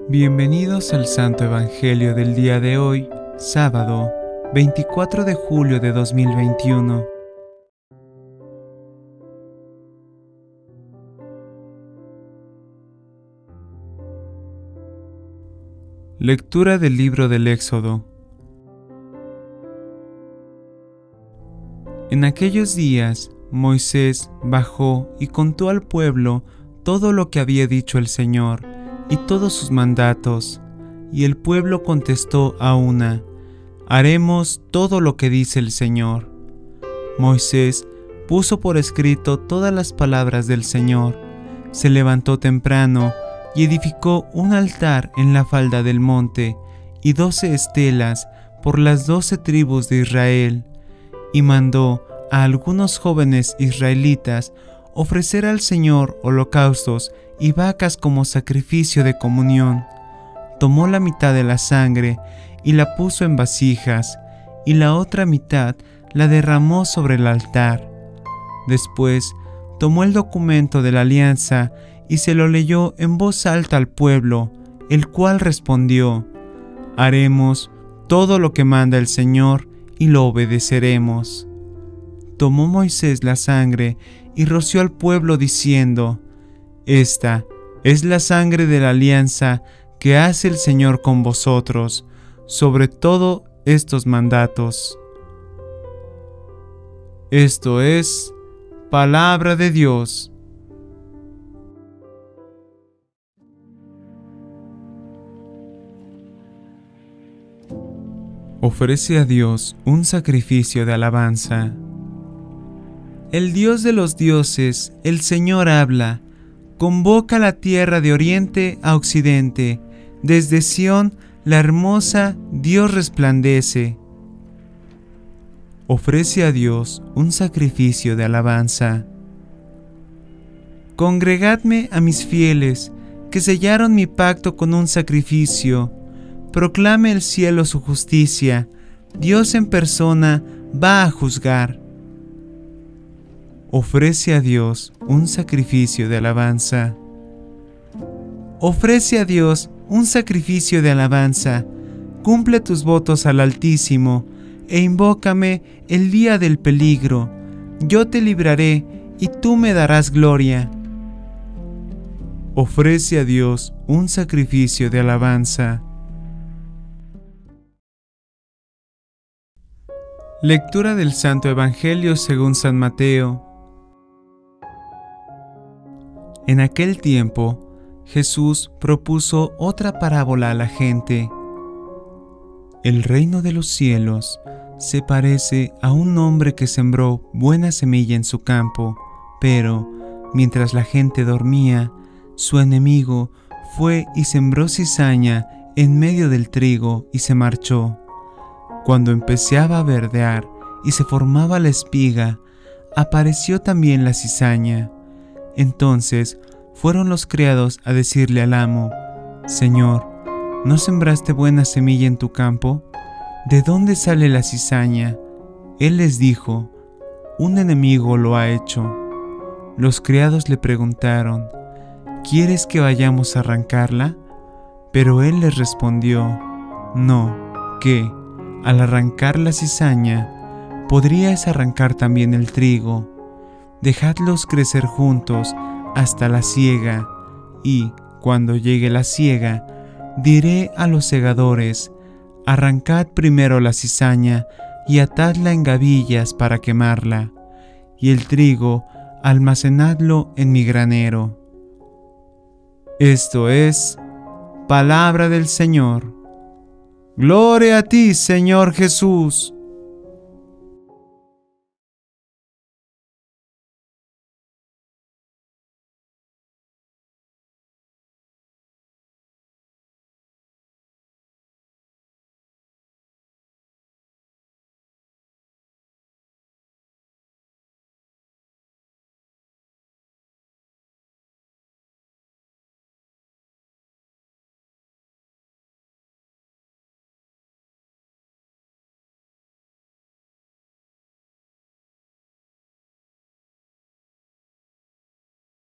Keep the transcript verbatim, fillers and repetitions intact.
Bienvenidos al Santo Evangelio del día de hoy, sábado, veinticuatro de julio de dos mil veintiuno. Lectura del libro del Éxodo. En aquellos días, Moisés bajó y contó al pueblo todo lo que había dicho el Señor y todos sus mandatos, y el pueblo contestó a una: haremos todo lo que dice el Señor. Moisés puso por escrito todas las palabras del Señor, se levantó temprano y edificó un altar en la falda del monte y doce estelas por las doce tribus de Israel, y mandó a algunos jóvenes israelitas ofrecer al Señor holocaustos y vacas como sacrificio de comunión. Tomó la mitad de la sangre y la puso en vasijas, y la otra mitad la derramó sobre el altar. Después tomó el documento de la alianza y se lo leyó en voz alta al pueblo, el cual respondió: haremos todo lo que manda el Señor y lo obedeceremos. Tomó Moisés la sangre y roció al pueblo diciendo: esta es la sangre de la alianza que hace el Señor con vosotros, sobre todo estos mandatos. Esto es palabra de Dios. Ofrece a Dios un sacrificio de alabanza. El Dios de los dioses, el Señor habla, convoca la tierra de oriente a occidente, desde Sión la hermosa Dios resplandece. Ofrece a Dios un sacrificio de alabanza. Congregadme a mis fieles, que sellaron mi pacto con un sacrificio. Proclame el cielo su justicia, Dios en persona va a juzgar. Ofrece a Dios un sacrificio de alabanza. Ofrece a Dios un sacrificio de alabanza. Cumple tus votos al Altísimo, e invócame el día del peligro. Yo te libraré, y tú me darás gloria. Ofrece a Dios un sacrificio de alabanza. Lectura del Santo Evangelio según San Mateo. En aquel tiempo, Jesús propuso otra parábola a la gente. El reino de los cielos se parece a un hombre que sembró buena semilla en su campo, pero, mientras la gente dormía, su enemigo fue y sembró cizaña en medio del trigo y se marchó. Cuando empezaba a verdear y se formaba la espiga, apareció también la cizaña. Entonces fueron los criados a decirle al amo: Señor, ¿no sembraste buena semilla en tu campo? ¿De dónde sale la cizaña? Él les dijo: un enemigo lo ha hecho. Los criados le preguntaron: ¿quieres que vayamos a arrancarla? Pero él les respondió: no, ¿qué? Al arrancar la cizaña, ¿podríais arrancar también el trigo? Dejadlos crecer juntos hasta la siega, y, cuando llegue la siega, diré a los segadores: arrancad primero la cizaña y atadla en gavillas para quemarla, y el trigo almacenadlo en mi granero. Esto es palabra del Señor. Gloria a ti, Señor Jesús.